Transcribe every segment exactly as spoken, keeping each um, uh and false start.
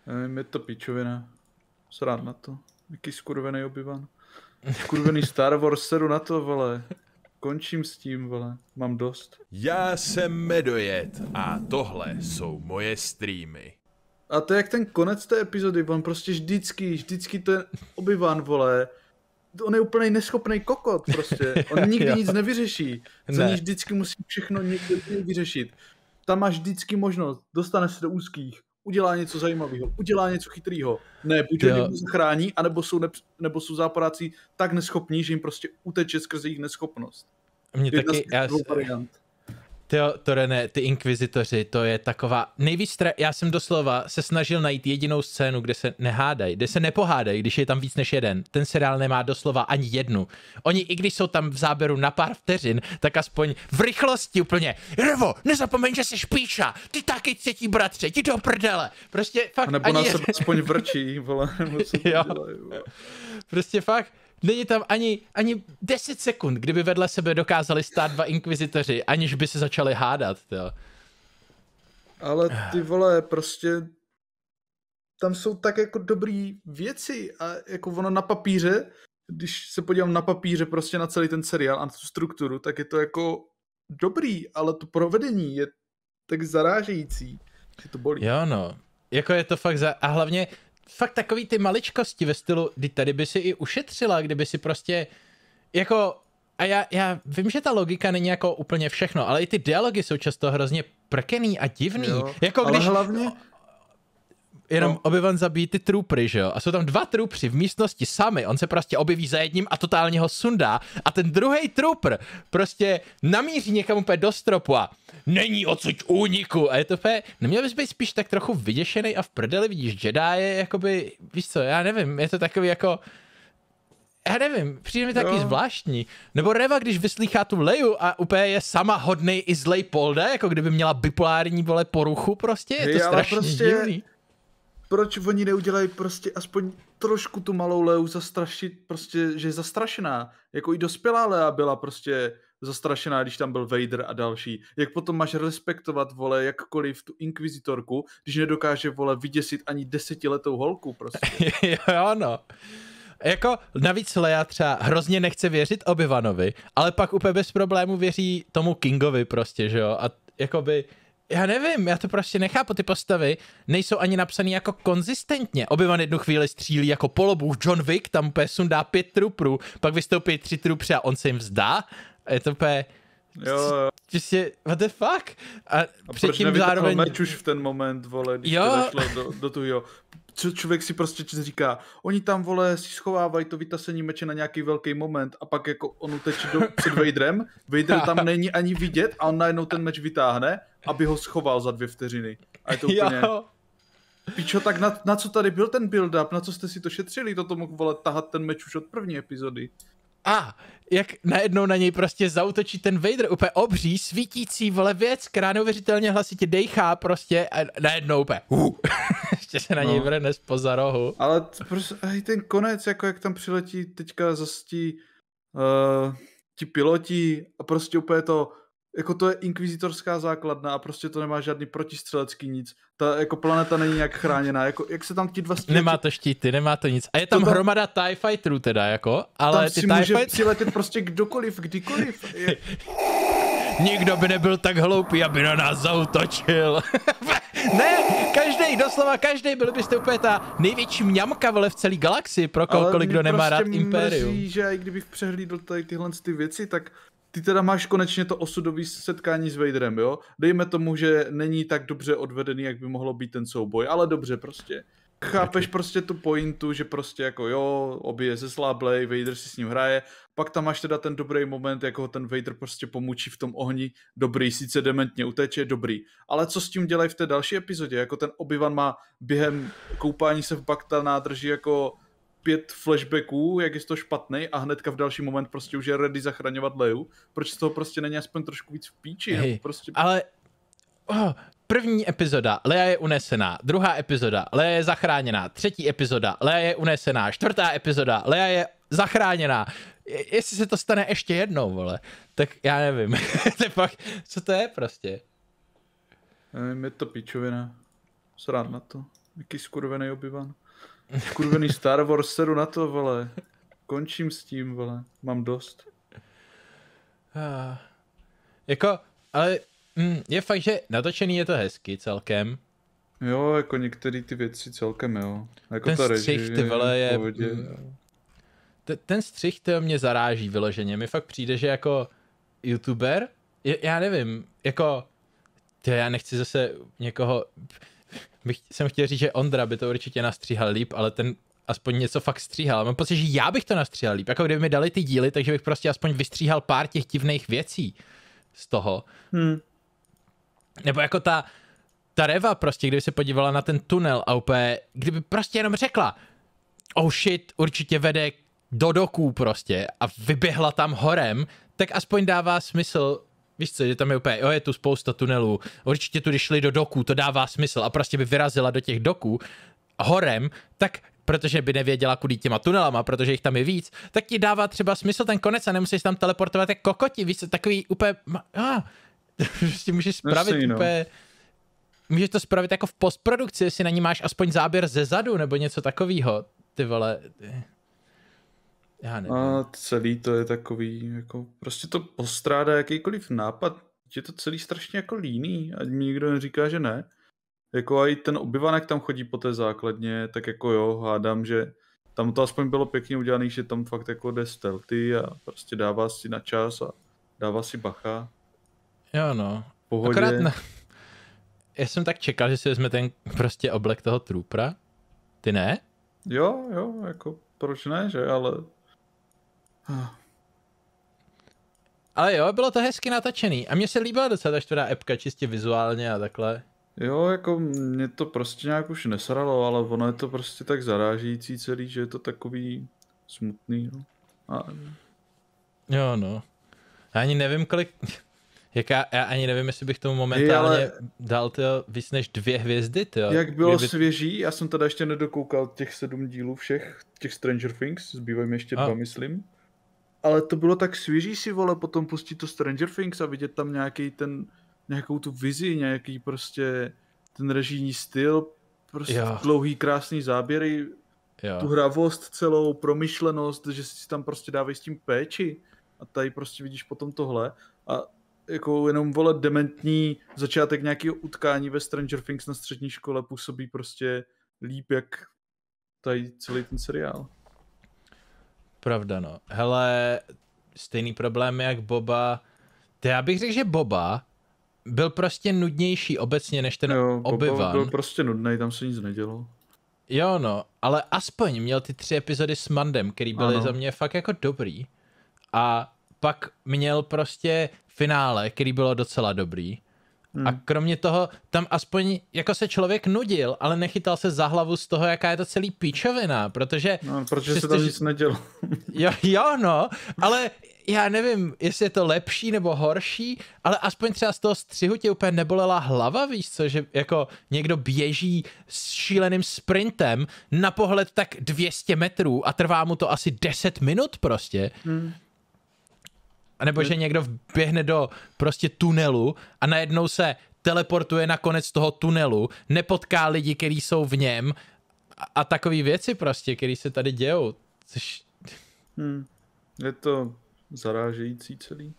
Nevím, je to píčovina. Srát na to. Jaký skurvený Obi-Wan. Skurvený Star Wars, seru na to, vole. Končím s tím, vole. Mám dost. Já jsem Medojet a tohle jsou moje streamy. A to je jak ten konec té epizody, on prostě vždycky, vždycky ten Obi-Wan, vole. On je úplnej neschopný kokot prostě. On nikdy nic nevyřeší. Za Ne. ní vždycky musí všechno někdo vyřešit. Tam máš vždycky možnost, dostane se do úzkých, udělá něco zajímavého, udělá něco chytrého. Ne, buď ho někdo zachrání, anebo jsou, ne, nebo jsou záporáci tak neschopní, že jim prostě uteče skrze jejich neschopnost. Mě Jedna taky, z já, dvou variant. tyjo, to René, ty inkvizitoři, to je taková, nejvíc, tra... já jsem doslova se snažil najít jedinou scénu, kde se nehádají, kde se nepohádají, když je tam víc než jeden. Ten seriál nemá doslova ani jednu. Oni, i když jsou tam v záběru na pár vteřin, tak aspoň v rychlosti úplně, Revo, nezapomeň, že jsi špíča, ty taky třetí bratře, ti do prdele. Prostě fakt A nebo ani... na sebe aspoň vrčí, vole, nebo co to Jo. dělají, vole. Prostě fakt, není tam ani, ani deset sekund, kdyby vedle sebe dokázali stát dva inkvizitoři, aniž by se začali hádat, jo. Ale ty vole, prostě tam jsou tak jako dobrý věci a jako ono na papíře, když se podívám na papíře prostě na celý ten seriál a na tu strukturu, tak je to jako dobrý, ale to provedení je tak zarážející, že to bolí. Jo no, jako je to fakt za... a hlavně fakt takový ty maličkosti ve stylu, kdy tady by si i ušetřila, kdyby si prostě jako... A já, já vím, že ta logika není jako úplně všechno, ale i ty dialogy jsou často hrozně prkený a divný. Jo, jako ale když hlavně... jenom no. Obi-Wan zabíjí ty troopery, že jo? A jsou tam dva troopři v místnosti sami, on se prostě objeví za jedním a totálně ho sundá a ten druhý trooper prostě namíří někam úplně do stropu a není odsud úniku a je to úplně, neměl bys být spíš tak trochu vyděšený a v prdeli vidíš Jedi je jakoby, víš co, já nevím, je to takový jako, já nevím, přijde mi taky Jo. zvláštní. Nebo Reva, když vyslýchá tu Leju a úplně je sama hodnej i zlej Polda, jako kdyby měla bipolární, vole, poruchu prostě, je Hej, to ale strašně prostě- divný. Proč oni neudělají prostě aspoň trošku tu malou Leu zastrašit, prostě, že je zastrašená. Jako i dospělá Lea byla prostě zastrašená, když tam byl Vader a další. Jak potom máš respektovat, vole, jakkoliv tu inkvizitorku, když nedokáže, vole, vyděsit ani desetiletou holku prostě. Jo, no. Jako navíc Leia třeba hrozně nechce věřit Obi-Wanovi, ale pak úplně bez problému věří tomu Kingovi prostě, že jo? A jakoby, já nevím, já to prostě nechápu, ty postavy nejsou ani napsaný jako konzistentně. Obi-Wan jednu chvíli střílí jako polobůh John Wick, tam úplně sundá pět trooperů, pak vystoupí tři troopři a on se jim vzdá. A je to úplně... Jo, jo. Prostě, what the fuck? A, A proč předtím nevytáhl zároveň... meč už v ten moment, vole, když Jo. to zašlo do, do tuhýho. Co člověk si prostě říká, oni tam, vole, si schovávají to vytasení meče na nějaký velký moment a pak jako on uteče do, před Vaderem, Vader tam není ani vidět a on najednou ten meč vytáhne, aby ho schoval za dvě vteřiny. A je to úplně... Jo. Pičo, tak na, na co tady byl ten build-up, na co jste si to šetřili, toto mohl, vole, tahat ten meč už od první epizody. A jak najednou na něj prostě zautočí ten Vader, úplně obří, svítící, vole, věc, která neuvěřitelně hlasitě dejchá prostě a najednou úplně, uh, ještě se na něj No. vrhne zpoza rohu. Ale t- prostě, hej, ten konec, jako jak tam přiletí teďka zase ti, uh, ti piloti a prostě úplně to, jako to je inkvizitorská základna a prostě to nemá žádný protistřelecký nic. Ta jako planeta není nějak chráněná, jako jak se tam ti dva stříleti, Nemá to štíty, nemá to nic. A je tam, To tam- hromada TIE Fighterů teda, jako, ale tam ty si TIE může Fighterů... přiletět prostě kdokoliv, kdykoliv. Je, Nikdo by nebyl tak hloupý, aby na nás zautočil. Ne, každý, doslova každý, byl byste úplně ta největší mňamka, vole, v celé galaxii, pro kohokoliv, kdo mě nemá rád prostě Imperium. Mrzí, že i kdybych přehlídl tady tyhle ty věci, tak ty teda máš konečně to osudové setkání s Vaderem, jo? Dejme tomu, že není tak dobře odvedený, jak by mohlo být ten souboj, ale dobře prostě. Chápeš prostě tu pointu, že prostě jako jo, obě je zesláblej, Vader si s ním hraje, pak tam máš teda ten dobrý moment, jako ho ten Vader prostě pomučí v tom ohni, dobrý, sice dementně uteče, dobrý. Ale co s tím dělají v té další epizodě, jako ten Obi-Wan má během koupání se v Bacta nádrži jako pět flashbacků, jak je to špatný a hnedka v další moment prostě už je ready zachraňovat Leu. Proč z toho prostě není aspoň trošku víc v píči? Hej, Prostě... ale oh, první epizoda, Leia je unesená, druhá epizoda, Leia je zachráněná, třetí epizoda, Leia je unesená, čtvrtá epizoda, Leia je zachráněná. Je, jestli se to stane ještě jednou, vole, tak já nevím. To je fakt, co to je prostě? Nevím, je to píčovina. Srát na to. Jaký skurvený Obi-Wan. Skurvený Star Wars, sedu na to, vole. Končím s tím, vole. Mám dost. Ah. Jako, ale mm, je fakt, že natočený je to hezky celkem. Jo, jako některé ty věci celkem, jo. Jako Ten ta střih, režie, ty vole, je... pohodě. T- ten střih, to mě zaráží vyloženě. Mi fakt přijde, že jako youtuber, je, já nevím, jako... Ty, já nechci zase někoho... Bych, jsem chtěl říct, že Ondra by to určitě nastříhal líp, ale ten aspoň něco fakt stříhal. Mám pocit, že já bych to nastříhal líp. Jako kdyby mi dali ty díly, takže bych prostě aspoň vystříhal pár těch divných věcí z toho. Hmm. Nebo jako ta, ta Reva prostě, kdyby se podívala na ten tunel a úplně, kdyby prostě jenom řekla oh shit, určitě vede do doků prostě a vyběhla tam horem, tak aspoň dává smysl. Víš co, že tam je úplně, jo, je tu spousta tunelů, určitě tudy šli do doků, to dává smysl a prostě by vyrazila do těch doků horem, tak protože by nevěděla, kudy těma tunelama, protože jich tam je víc, tak ti dává třeba smysl ten konec a nemusíš tam teleportovat jak kokoti, víš co, takový úplně, ah, prostě můžeš spravit Nechci, no. úplně, můžeš to spravit jako v postprodukci, jestli na ní máš aspoň záběr ze zadu nebo něco takového, ty vole. Já nevím. A celý to je takový, jako prostě to postrádá jakýkoliv nápad. Je to celý strašně jako líný, ať mi nikdo neříká, že ne. Jako i ten Obi-Wan, jak tam chodí po té základně, tak jako jo, hádám, že tam to aspoň bylo pěkně udělané, že tam fakt jako jde stealthy a prostě dává si na čas a dává si bacha. Jo no. Pohodě. Akorát na... Já jsem tak čekal, že si vezme ten prostě oblek toho troopera. Ty ne? Jo, jo, jako proč ne, že, ale... Ale jo, bylo to hezky natočený a mně se líbila docela ta čtvrtá epka čistě vizuálně a takhle. Jo, jako mě to prostě nějak už nesralo, ale ono je to prostě tak zarážející celý, že je to takový smutný, no. A... Jo no. Já ani nevím kolik... Jaká, já ani nevím, jestli bych tomu momentálně Hej, ale... dal tyjo, víc než dvě hvězdy, tyjo. Jak bylo Kdyby... svěží, já jsem teda ještě nedokoukal těch sedm dílů všech, těch Stranger Things, zbývají mi ještě A. dva, myslím. Ale to bylo tak svěží si, vole, potom pustit to Stranger Things a vidět tam nějaký ten, nějakou tu vizi, nějaký prostě ten režijní styl, prostě jo. dlouhý krásný záběry, Jo. tu hravost celou, promyšlenost, že si tam prostě dávají s tím péči a tady prostě vidíš potom tohle a jako jenom, vole, dementní začátek nějakého utkání ve Stranger Things na střední škole působí prostě líp, jak tady celý ten seriál. Pravda, no. Hele, stejný problém jak Boba. To já bych řekl, že Boba byl prostě nudnější obecně než ten Jo, Boba Obi-Wan. byl prostě nudnej, tam se nic nedělo. Jo, no, ale aspoň měl ty tři epizody s Mandem, který byly Ano. za mě fakt jako dobrý. A pak měl prostě finále, který bylo docela dobrý. Hmm. A kromě toho, tam aspoň jako se člověk nudil, ale nechytal se za hlavu z toho, jaká je to celý píčovina, protože... No, protože přesto, se tam že- nic nedělo. Jo, jo, no, ale já nevím, jestli je to lepší nebo horší, ale aspoň třeba z toho střihu tě úplně nebolela hlava, víš co, že jako někdo běží s šíleným sprintem na pohled tak dvě stě metrů a trvá mu to asi deset minut prostě. Hmm. A nebo že někdo běhne do prostě tunelu a najednou se teleportuje na konec toho tunelu, nepotká lidi, kteří jsou v něm a, a takové věci prostě, které se tady dějou. Což... Hmm. Je to zarážející celý.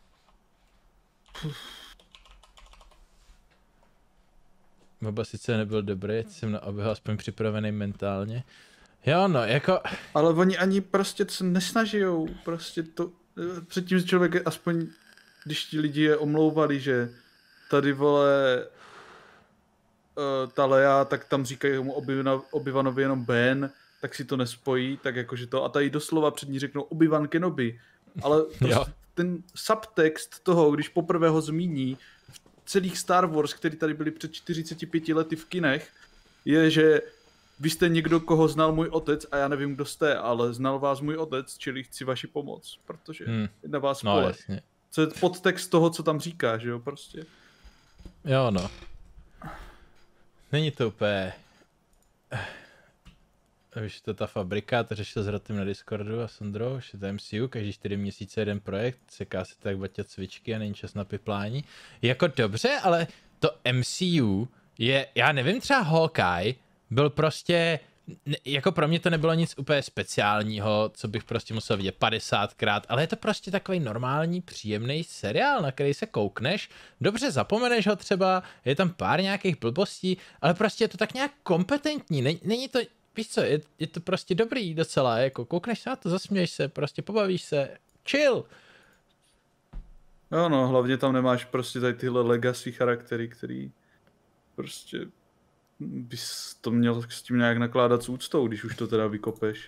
Boba sice nebyl dobrý, jsem na oběho aspoň připravený mentálně. Jo, no, jako... Ale oni ani prostě se nesnažijou, prostě to... Předtím člověk aspoň, když ti lidi je omlouvali, že tady, vole, uh, ta Leia, tak tam říkají mu Obi-Wanovi jenom Ben, tak si to nespojí, tak jakože to, a tady doslova před ní řeknou Obi-Wan Kenobi. Ale prostě ten subtext toho, když poprvé ho zmíní v celých Star Wars, který tady byly před čtyřiceti pěti lety v kinech, je, že vy jste někdo, koho znal můj otec a já nevím, kdo jste, ale znal vás můj otec, čili chci vaši pomoc, protože hmm. na vás no, spoleh. jasně. Co je podtext toho, co tam říká, že jo, prostě. Jo, no. Není to úplně... Už to ta fabrika, to řešil s Rotem na Discordu a Sondrou, že to je M C U, každý čtyři měsíce jeden projekt, seká se tak baťa cvičky a není čas na piplání. Jako dobře, ale to M C U je, já nevím, třeba Hawkeye byl prostě, jako pro mě to nebylo nic úplně speciálního, co bych prostě musel vidět padesátkrát, ale je to prostě takový normální, příjemný seriál, na který se koukneš, dobře zapomeneš ho třeba, je tam pár nějakých blbostí, ale prostě je to tak nějak kompetentní, není, není to, víš co, je, je to prostě dobrý docela, jako koukneš se na to, zasměješ se, prostě pobavíš se, chill. Jo no, hlavně tam nemáš prostě tady tyhle legacy charaktery, který prostě bys to měl s tím nějak nakládat s úctou, když už to teda vykopeš.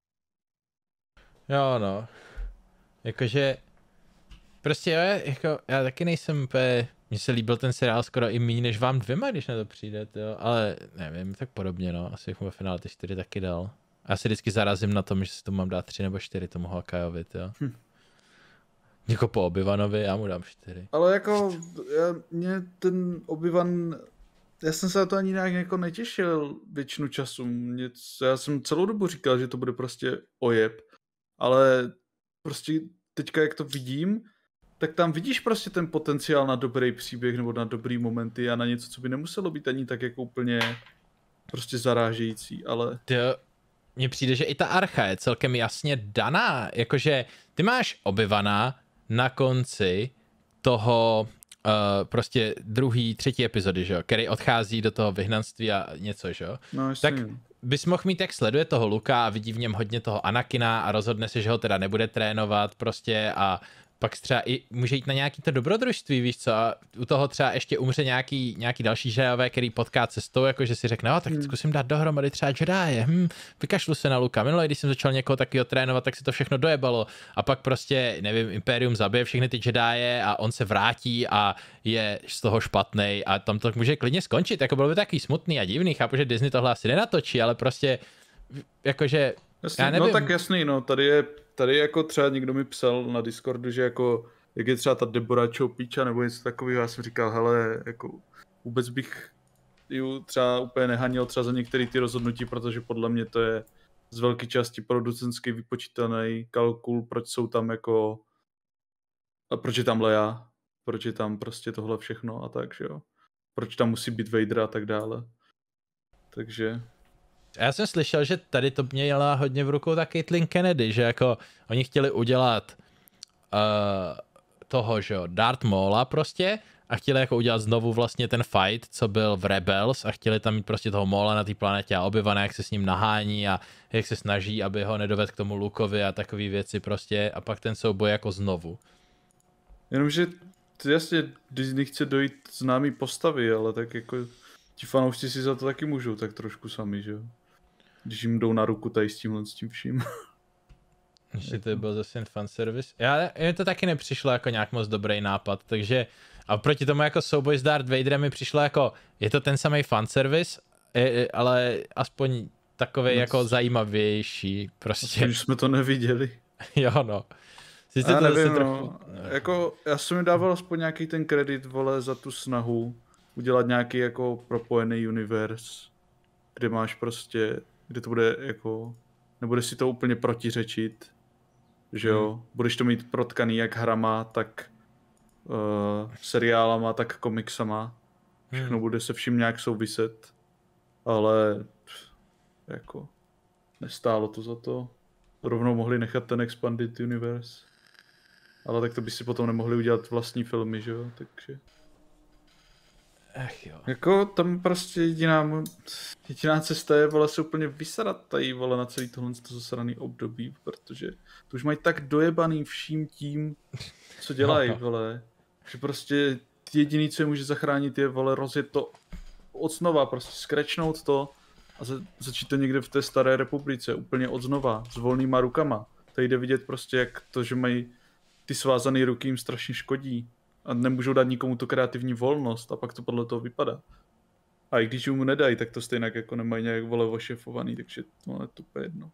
Jo no, jakože, prostě jo, jako, já taky nejsem úplně, mně se líbil ten seriál skoro i méně než vám dvěma, když na to přijde, jo, ale nevím, tak podobně no, asi bych mu ve finále ty čtyři taky dal. Já se vždycky zarazím na tom, že si to mám dát tři nebo čtyři tomu Hawkeyeovi, jo. Hm. Jako po Obi-Wanovi, já mu dám čtyři. Ale jako, já, mě ten Obi-Wan, já jsem se na to ani nějak jako netěšil většinu času. Mě, já jsem celou dobu říkal, že to bude prostě ojeb, ale prostě teďka jak to vidím, tak tam vidíš prostě ten potenciál na dobrý příběh nebo na dobrý momenty a na něco, co by nemuselo být ani tak jako úplně prostě zarážející, ale... To, mně přijde, že i ta archa je celkem jasně daná, jakože ty máš Obi-Wana na konci toho uh, prostě druhý, třetí epizody, že jo, který odchází do toho vyhnanství a něco, že jo, no, tak bys mohl mít, jak sleduje toho Luka a vidí v něm hodně toho Anakina a rozhodne se, že ho teda nebude trénovat prostě a pak třeba i může jít na nějaký to dobrodružství, víš co, a u toho třeba ještě umře nějaký, nějaký další žávé, který potká cestou, jakože si řekne, no, tak zkusím dát dohromady třeba Jedi, hm, vykašlu se na Luka. Minule, když jsem začal někoho takového trénovat, tak se to všechno dojebalo a pak prostě, nevím, Imperium zabije všechny ty Jedije a on se vrátí a je z toho špatnej a tam to může klidně skončit, jako bylo by takový smutný a divný, chápu, že Disney tohle asi nenatočí, ale prostě, jakože, jasný, já nevím. No tak jasný, no, tady je Tady jako třeba někdo mi psal na Discordu, že jako, jak je třeba ta Deborah Chow nebo něco takového, já jsem říkal, hele, jako vůbec bych ji třeba úplně nehanil třeba za některé ty rozhodnutí, protože podle mě to je z velké části producentský vypočítaný kalkul, proč jsou tam jako, a proč je tam Leia, proč je tam prostě tohle všechno a tak, že jo. Proč tam musí být Vader a tak dále. Takže... Já jsem slyšel, že tady to měla hodně v rukou ta Caitlyn Kennedy, že jako oni chtěli udělat uh, toho, že jo, Darth Maula prostě a chtěli jako udělat znovu vlastně ten fight, co byl v Rebels a chtěli tam mít prostě toho Maula na té planetě a Obi-Wana, jak se s ním nahání a jak se snaží, aby ho nedovedl k tomu Lukovi a takové věci prostě a pak ten souboj jako znovu. Jenomže jasně Disney chce dojít známý postavy, ale tak jako ti fanoušci si za to taky můžou tak trošku sami, že jo. Když jim jdou na ruku tady s tímhle s tím vším. Ještě to byl zase jen fanservice. Já, mě to taky nepřišlo jako nějak moc dobrý nápad, takže a proti tomu jako souboj s Darth Vaderem mi přišlo jako, je to ten samý fanservice, ale aspoň takový no, jako zajímavější prostě. Už jsme to neviděli. Jo no. Sice já to nevím, zase no. trochu... Jako, já jsem mi dával aspoň nějaký ten kredit, vole, za tu snahu udělat nějaký jako propojený univerz, kde máš prostě, kde to bude jako, nebude si to úplně protiřečit, že jo, hmm. budeš to mít protkaný jak hrama, tak uh, seriálama, tak komiksama, všechno hmm. bude se vším nějak souviset, ale jako nestálo to za to, rovnou mohli nechat ten Expanded Universe, ale tak to by si potom nemohli udělat vlastní filmy, že jo, takže... Ach jo. Jako tam prostě jediná, jediná cesta je, vole, se úplně vysadat tady, vole, na celý tohle zasraný období, protože to už mají tak dojebaný vším tím, co dělají, no. vole, že prostě jediný, co je může zachránit, je, vole, rozjet to od znova, prostě skrečnout to a za, začít to někde v té staré republice, úplně od znova, s volnýma rukama. Tady jde vidět prostě, jak to, že mají ty svázané ruky, jim strašně škodí. A nemůžou dát nikomu tu kreativní volnost a pak to podle toho vypadá. A i když mu nedají, tak to stejně jako nemají nějak, vole, ošefovaný, takže to je to jedno.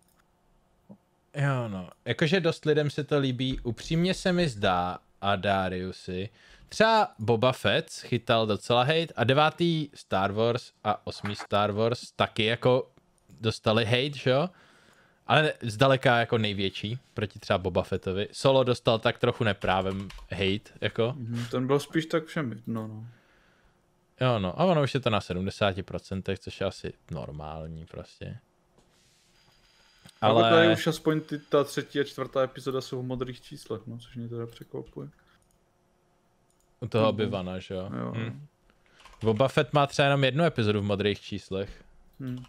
Jo no, jakože dost lidem se to líbí, upřímně se mi zdá, a Dariusy, třeba Boba Fett chytal docela hate a devátý Star Wars a osmý Star Wars taky jako dostali hate, že jo? Ale zdaleka jako největší proti třeba Boba Fettovi. Solo dostal tak trochu neprávem hate, jako. Ten byl spíš tak všem, no no. Jo no, a ono už je to na sedmdesát procent, což je asi normální prostě. Ale tady už aspoň ty, ta třetí a čtvrtá epizoda jsou v modrých číslech, no, což mě teda překvapuje. U toho Obi-Wana, že jo? jo. Hm. Boba Fett má třeba jenom jednu epizodu v modrých číslech. Hm.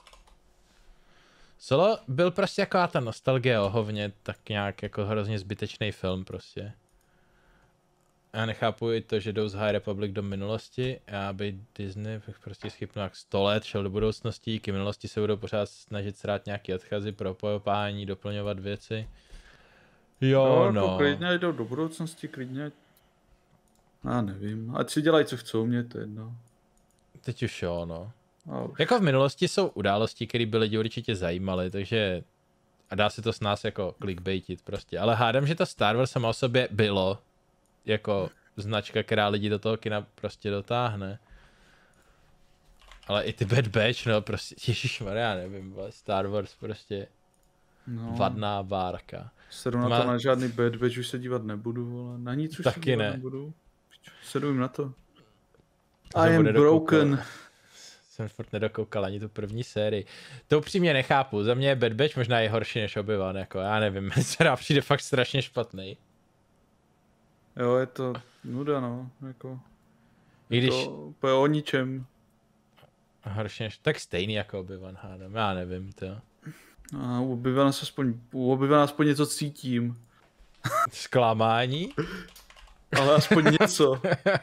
Solo byl prostě jako ta nostalgie o hovně, tak nějak jako hrozně zbytečný film prostě. Já nechápu i to, že jdou z High Republic do minulosti, já by Disney bych prostě schypnul jak sto let, šel do budoucnosti, díky minulosti se budou pořád snažit srát nějaký odchazy, propojování, doplňovat věci. Jo, no. no. Klidně jdou do budoucnosti, klidně. Já nevím, ať si dělají, co chcou, mě to jedno. Teď už jo, no. Už. Jako v minulosti jsou události, které by lidi určitě zajímaly, takže a dá se to s nás jako clickbaitit prostě, ale hádám, že to Star Wars samo o sobě bylo jako značka, která lidi do toho kina prostě dotáhne. Ale i ty Bad Batch, no prostě, ježišmarja, nevím, vole, Star Wars prostě no. Vadná várka. Sedu na to, má... na žádný Bad Batch už se dívat nebudu, vole, na nic už taky se dívat ne. nebudu. Sedu jim na to. to I am broken. Jsem furt nedokoukal ani tu první sérii. To upřímně nechápu, za mě je Bad Batch možná i horší než Obi-Wan, jako já nevím, se přijde fakt strašně špatný. Jo, je to nuda, no, jako. I když... To je o ničem. Horší než, tak stejný jako Obi-Wan, hádám, já nevím, to. A u Obi-Wana aspoň, u Obi-Wana aspoň něco cítím. Zklamání? Ale aspoň něco.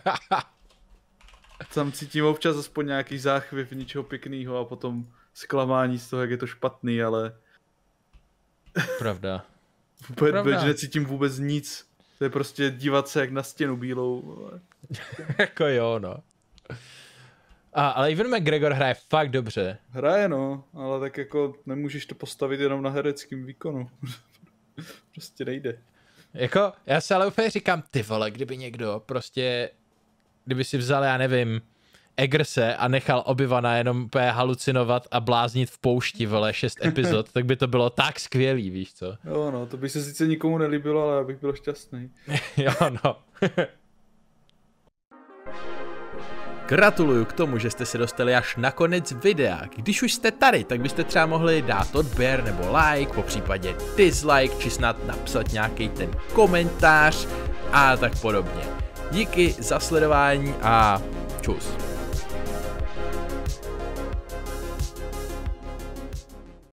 Tam cítím občas aspoň nějaký záchvěv něčeho pěkného a potom zklamání z toho, jak je to špatný, ale... Pravda. V Bad Batch necítím vůbec nic. To je prostě dívat se jak na stěnu bílou. Jako jo, no. A, ale Ewan McGregor hraje fakt dobře. Hraje, no, ale tak jako nemůžeš to postavit jenom na hereckém výkonu. Prostě nejde. Jako, já se ale úplně říkám, ty vole, kdyby někdo prostě, kdyby si vzal, já nevím, Eggerse a nechal Obi-Wana jenom úplně halucinovat a bláznit v poušti, vole, šest epizod, tak by to bylo tak skvělý, víš co? Jo, no, to by se sice nikomu nelíbilo, ale já bych byl šťastný. Jo, no. Gratuluju k tomu, že jste se dostali až na konec videa. Když už jste tady, tak byste třeba mohli dát odběr nebo like, po případě dislike, či snad napsat nějaký ten komentář a tak podobně. Díky za sledování a čus.